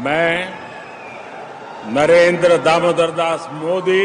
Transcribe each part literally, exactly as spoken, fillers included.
मैं नरेंद्र दामोदर दास मोदी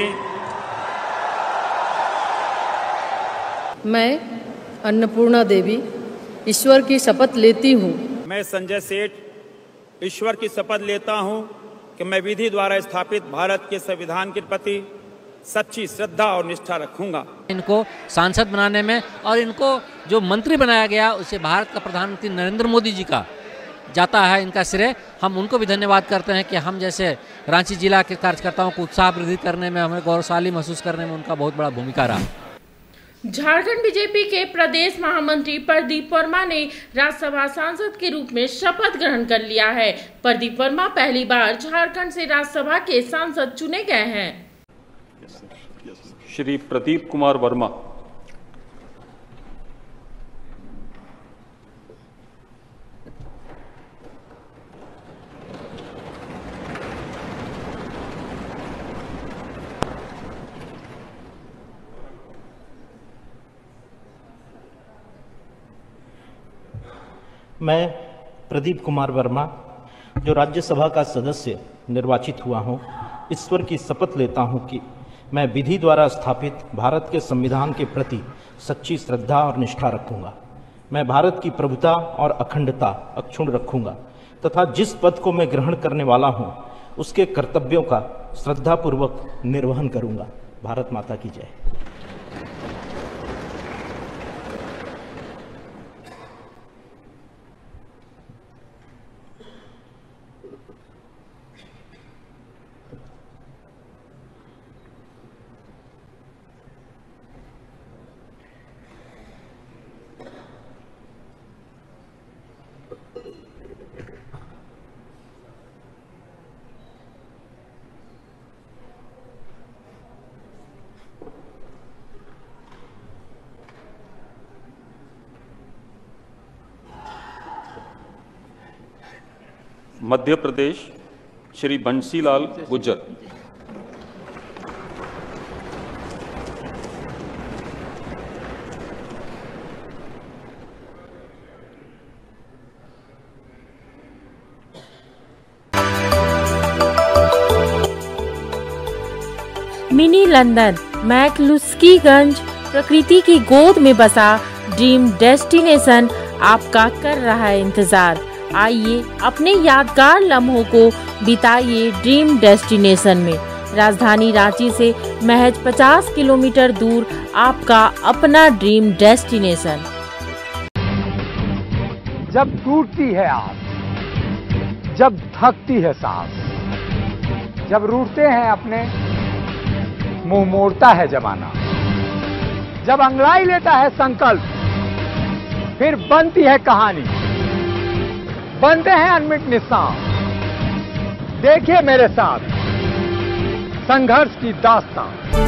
मैं अन्नपूर्णा देवी ईश्वर की शपथ लेती हूँ। मैं संजय सेठ ईश्वर की शपथ लेता हूँ कि मैं विधि द्वारा स्थापित भारत के संविधान के प्रति सच्ची श्रद्धा और निष्ठा रखूंगा। इनको सांसद बनाने में और इनको जो मंत्री बनाया गया उसे भारत का प्रधानमंत्री नरेंद्र मोदी जी का जाता है इनका श्रेय। हम उनको भी धन्यवाद करते हैं कि हम जैसे रांची जिला के कार्यकर्ताओं को उत्साह वृद्धि करने में, हमें गौरवशाली महसूस करने में उनका बहुत बड़ा भूमिका रहा। झारखंड बीजेपी के प्रदेश महामंत्री प्रदीप वर्मा ने राज्यसभा सांसद के रूप में शपथ ग्रहण कर लिया है। प्रदीप वर्मा पहली बार झारखंड से राज्यसभा के सांसद चुने गए हैं। श्री प्रदीप कुमार वर्मा। मैं प्रदीप कुमार वर्मा जो राज्यसभा का सदस्य निर्वाचित हुआ हूं, ईश्वर की शपथ लेता हूं कि मैं विधि द्वारा स्थापित भारत के संविधान के प्रति सच्ची श्रद्धा और निष्ठा रखूंगा। मैं भारत की प्रभुता और अखंडता अक्षुण्ण रखूंगा तथा जिस पद को मैं ग्रहण करने वाला हूं उसके कर्तव्यों का श्रद्धापूर्वक निर्वहन करूंगा। भारत माता की जय। मध्य प्रदेश श्री बंसीलाल गुज्जर। मिनी लंदन मैक्लुस्कीगंज प्रकृति की गोद में बसा ड्रीम डेस्टिनेशन आपका कर रहा है इंतजार। आइए अपने यादगार लम्हों को बिताइए ड्रीम डेस्टिनेशन में। राजधानी रांची से महज पचास किलोमीटर दूर आपका अपना ड्रीम डेस्टिनेशन। जब टूटती है आस, जब थकती है सांस, जब रूठते हैं अपने, मुंह मोड़ता है जमाना, जब अंगड़ाई लेता है संकल्प, फिर बनती है कहानी, बनते हैं अनमिट निशान। देखिए मेरे साथ संघर्ष की दास्तान।